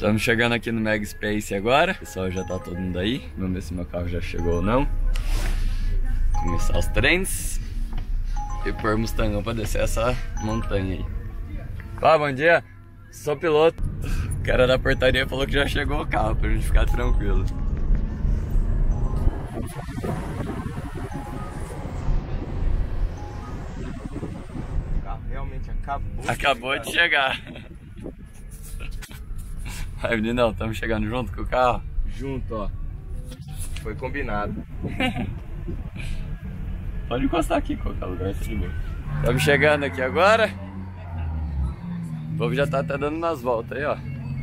Estamos chegando aqui no Mega Space agora. O pessoal já tá todo mundo aí. Vamos ver se meu carro já chegou ou não. Começar os treinos. E pôr Mustangão pra descer essa montanha aí. Bom dia. Sou piloto. O cara da portaria falou que já chegou o carro, pra gente ficar tranquilo. O carro realmente acabou de chegar. Vai, meninão, estamos chegando junto com o carro? Junto, ó. Foi combinado. Pode encostar aqui, qualquer lugar, tá de boa. Estamos chegando aqui agora. O povo já tá até dando umas voltas aí, ó.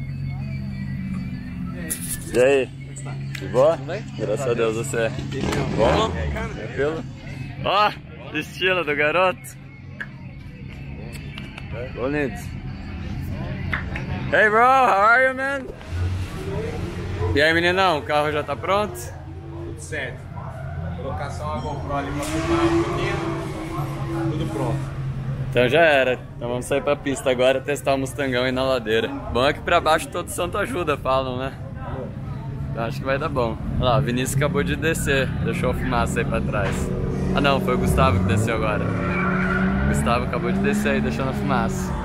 E aí? De boa? Graças a Deus, você é bom? Tranquilo? Ó, estilo do garoto. Bonito. Hey bro, how are you, man? E aí, meninão, o carro já tá pronto? Tudo certo. Colocar só uma GoPro ali pra filmar um pouquinho. Tudo pronto. Então já era. Então vamos sair pra pista agora e testar o Mustangão aí na ladeira. Bom é que pra baixo todo santo ajuda, falam, né? Então acho que vai dar bom. Olha lá, o Vinícius acabou de descer. Deixou a fumaça aí pra trás. Ah não, foi o Gustavo que desceu agora. O Gustavo acabou de descer aí, deixando a fumaça.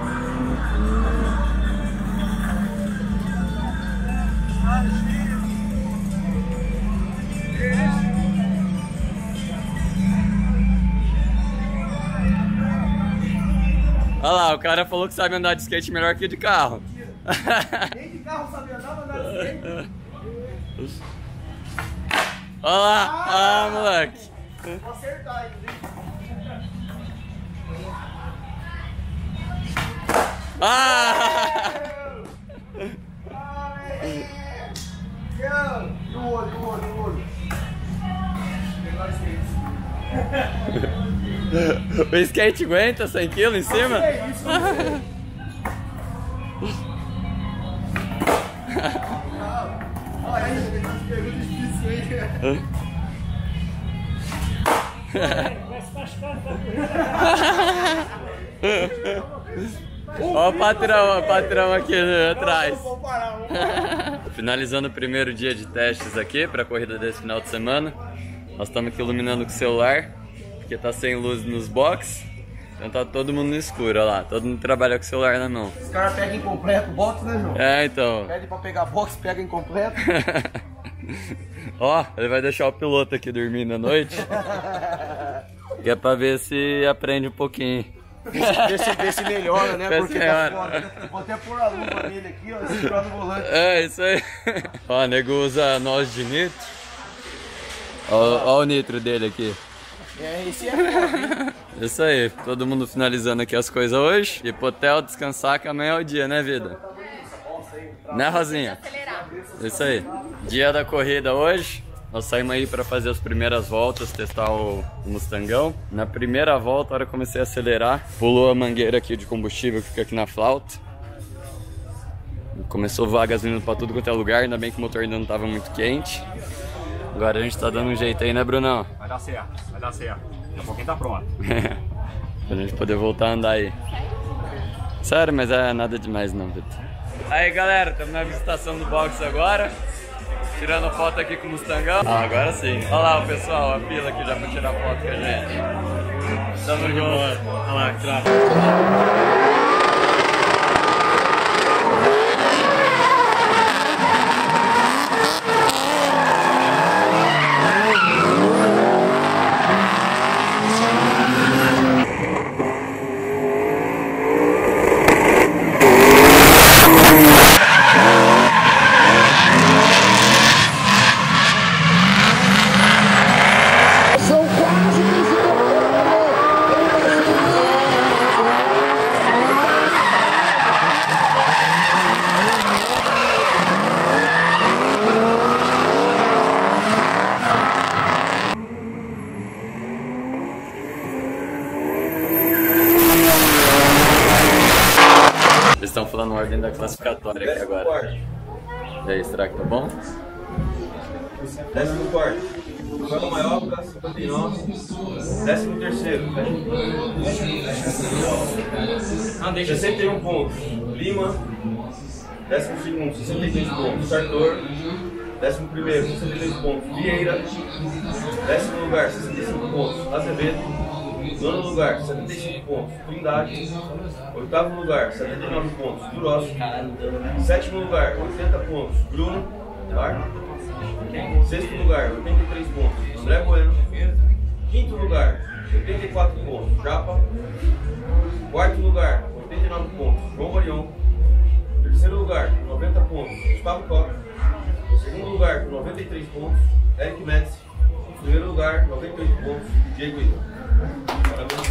Olha lá, o cara falou que sabe andar de skate melhor que de carro. Nem de carro sabe andar, mas andar de skate. Olha lá, moleque. Vou acertar aí, no olho. O skate aguenta 100 kg em cima? É isso, olha aí, pergunta difícil aí. Ó o patrão aqui atrás. Finalizando o primeiro dia de testes aqui para a corrida desse final de semana. Nós estamos aqui iluminando com o celular, porque tá sem luz nos boxes. Então tá todo mundo no escuro, olha lá. Todo mundo trabalha com o celular na mão. Os caras pegam incompleto o box, né, João? É, então. Pede pra pegar box, pega incompleto. Ó, ele vai deixar o piloto aqui dormindo à noite. Que é pra ver se aprende um pouquinho. Ver se melhora, né? Ver Porque se tá melhora. foda. Vou até pôr a luva nele aqui, ó, segurando o volante. É, isso aí. Ó, o nego usa noz de nitro. Ó o nitro dele aqui. É, esse é foda. Isso aí, todo mundo finalizando aqui as coisas hoje. Ir pro hotel, descansar, que amanhã é o dia, né, vida? Né, Rosinha? Isso aí. Dia da corrida hoje. Nós saímos aí pra fazer as primeiras voltas, testar o Mustangão. Na primeira volta, a hora que eu comecei a acelerar, pulou a mangueira aqui de combustível que fica aqui na flauta. Começou a voar gasolina pra tudo quanto é lugar, ainda bem que o motor ainda não tava muito quente. Agora a gente tá dando um jeito aí, né, Brunão? Vai dar certo, vai dar certo. Daqui a pouquinho tá pronto. Pra gente poder voltar a andar aí. Sério, mas é nada demais não, Vitor. Aí, galera, estamos na visitação do box agora. Tirando foto aqui com o Mustangão. Ah, agora sim. Olha lá o pessoal, a fila aqui já pra tirar foto com a gente. Tamo junto. Olha lá, que tráfego. Eles estão falando a ordem da classificatória aqui agora. E aí, será que tá bom? 14º. Joga maior para 59. 13º. Não, deixa 61 pontos. Lima. 12º, 62 pontos, Sartor. 11º, 62 pontos, Vieira. 10º lugar, 65 pontos, Azevedo. 9º lugar, 75 pontos, Trindade. 8º lugar, 79 pontos, Duros. 7º lugar, 80 pontos, Bruno. 6º lugar, 83 pontos, André Bueno. 5º lugar, 84 pontos, Japa. 4º lugar, 89 pontos, João Marion. 3º lugar, 90 pontos, Gustavo Coca. 2º lugar, com 93 pontos, Eric Metz. 1º lugar, 98 pontos, Diego Igor. Parabéns.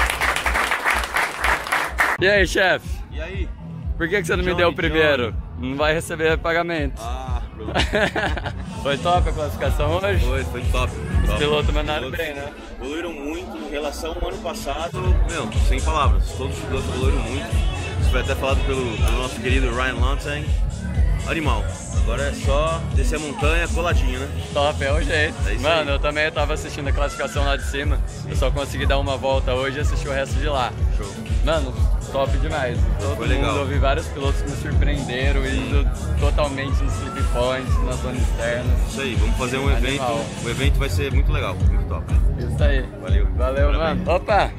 E aí, chefe? E aí? Por que você não me deu o primeiro? Não vai receber pagamento. Ah, Foi top a classificação hoje? foi top. Os pilotos mandaram bem, né? Evoluíram muito em relação ao ano passado. Meu, sem palavras. Todos os pilotos evoluíram muito. Isso foi até falado pelo nosso querido Ryan Lontang. Animal. Agora é só descer a montanha coladinho, né? Top, é o jeito. É isso. Mano, aí. eu também tava assistindo a classificação lá de cima. Eu só consegui dar uma volta hoje e assistir o resto de lá. Show. Mano, top demais. Todo Foi mundo, legal. eu vi vários pilotos que me surpreenderam, indo totalmente no slip point, na zona externa. Isso aí, vamos fazer um evento. Animal. O evento vai ser muito legal, muito top. Isso aí. Valeu. Valeu, Parabéns. mano. Opa!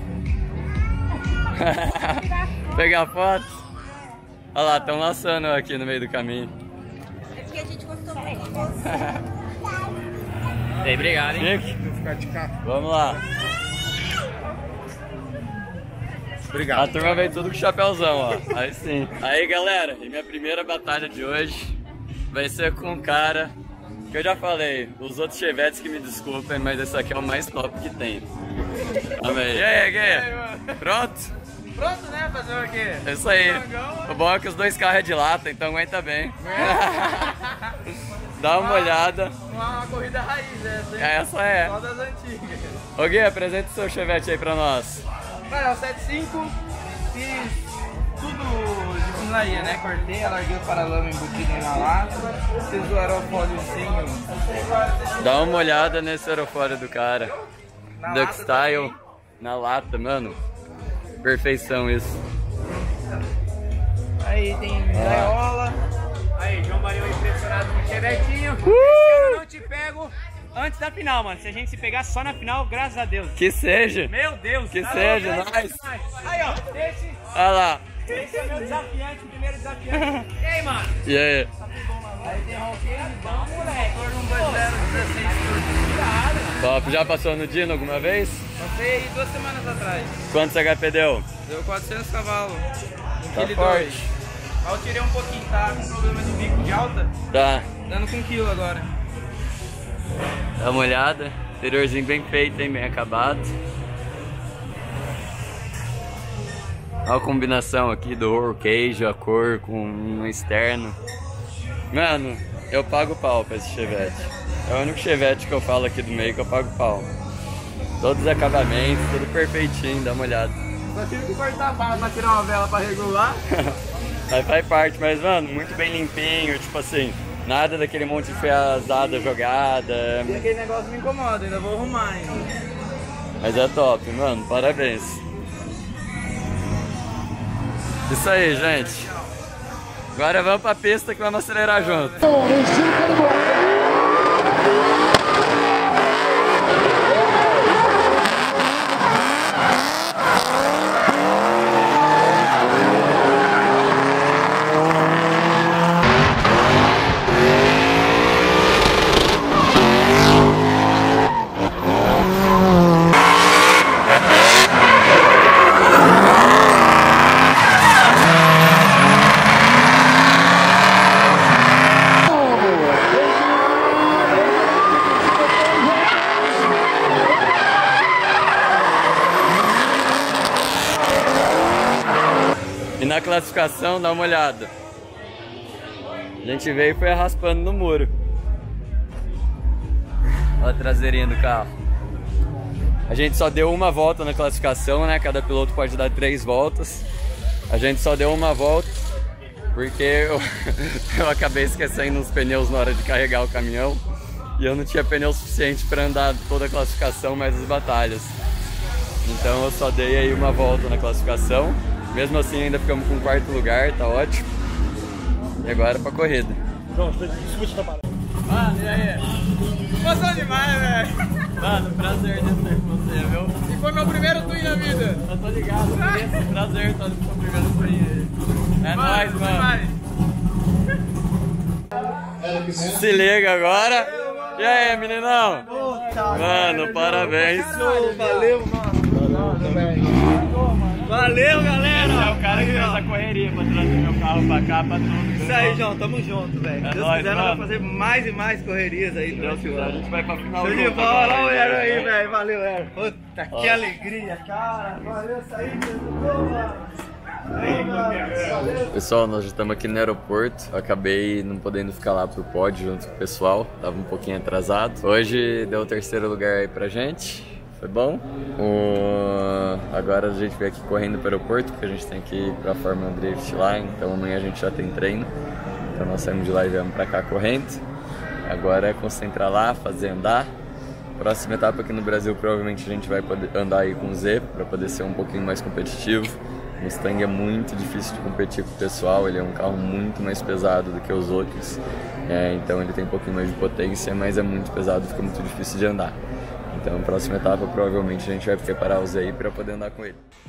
Pegar foto. Olha lá, estão laçando aqui no meio do caminho. É porque a gente gostou muito de você. Ei, obrigado, hein? Vou ficar de cá. Vamos lá. Obrigado. A turma veio tudo com chapéuzão, ó. Aí sim. Aí, galera, e minha primeira batalha de hoje vai ser com um cara que eu já falei, os outros chevetes que me desculpem, mas esse aqui é o mais top que tem. Amém. E aí, Gui? Pronto? Pronto, né? Fazer o quê? É isso aí. O bom é que os dois carros é de lata, então aguenta bem. Dá uma olhada. Uma corrida raiz essa, hein? Essa é. Só das antigas. Ô Gui, apresenta o seu chevette aí pra nós. Cara, é o 75, fiz tudo de funilaria, né? Cortei, larguei o paralama embutido aí na lata, fiz o aerofóliozinho Dá uma olhada nesse aerofólio do cara. na Duck lata Style, também. na lata, mano. Perfeição isso. Aí tem gaiola. Aí, João Marion impressionado com o chevetinho. Esse ano eu não te pego antes da final, mano. Se a gente se pegar só na final, graças a Deus. Que seja. Meu Deus. Que tá seja, louco, nice. Aí, ó. Olha lá. Esse é meu desafiante, o primeiro desafiante. E aí, mano? E aí? Aí tem roqueiro, bom, moleque. Motor num 2.0, 16 turbo. Top. Já passou no Dino alguma vez? Passei 2 semanas atrás. Quantos HP deu? Deu 400 cavalos. Tá 1,2 kg. forte. Mas eu tirei um pouquinho, tá com problema de bico de alta. Tá. Dando com 1 kg agora. Dá uma olhada. Interiorzinho bem feito, hein? Bem acabado. Olha a combinação aqui do roll cage, a cor com um externo. Mano, eu pago pau pra esse chevette. É o único chevette que eu falo aqui do meio que eu pago pau. Todos os acabamentos, tudo perfeitinho, dá uma olhada. Só tive que cortar a barra pra tirar uma vela pra regular. Aí faz parte, mas mano, muito bem limpinho, tipo assim, nada daquele monte de fiazada jogada. E aquele negócio me incomoda, ainda vou arrumar ainda. Mas é top, mano, parabéns. Isso aí, gente. Agora vamos pra pista que vamos acelerar junto. E na classificação, dá uma olhada. A gente veio e foi raspando no muro. Olha a traseirinha do carro. A gente só deu uma volta na classificação, né? Cada piloto pode dar 3 voltas. A gente só deu uma volta porque eu acabei esquecendo os pneus na hora de carregar o caminhão. E eu não tinha pneu suficiente para andar toda a classificação mais as batalhas. Então eu só dei aí uma volta na classificação. Mesmo assim ainda ficamos com 4º lugar, tá ótimo. E agora pra corrida. Mano, e aí? Gostou demais, velho. Mano, prazer de estar com você, viu? E foi meu primeiro twin na vida. Eu tô ligado, prazer estar no seu primeiro twin aí. É nóis, mano. Se liga agora. E aí, meninão? Mano, parabéns. Valeu, mano. Valeu, galera. Esse é o cara que fez a correria pra trazer meu carro pra cá, pra tudo. Isso aí, João, tamo junto, velho. É Se Deus nóis, quiser, nós mano. vamos fazer mais e mais correrias aí. Se Deus quiser, a gente vai pra final. Show de junto bola, agora, olha o Ero aí, né? velho. Valeu, Ero. Puta, que alegria, cara. Valeu, saí, mano. Pessoal, nós já estamos aqui no aeroporto. Eu acabei não podendo ficar lá pro pódio junto com o pessoal. Tava um pouquinho atrasado. Hoje deu o 3º lugar aí pra gente. Foi bom. Agora a gente veio aqui correndo pro aeroporto, porque a gente tem que ir pra Fórmula Drift lá. Então amanhã a gente já tem treino. Então nós saímos de lá e viemos pra cá correndo. Agora é concentrar lá, fazer andar. Próxima etapa aqui no Brasil, provavelmente a gente vai poder andar aí com o Z, pra poder ser um pouquinho mais competitivo. O Mustang é muito difícil de competir com o pessoal, ele é um carro muito mais pesado do que os outros, então ele tem um pouquinho mais de potência, mas é muito pesado, fica muito difícil de andar. Então, na próxima etapa, provavelmente a gente vai preparar o Z aí para poder andar com ele.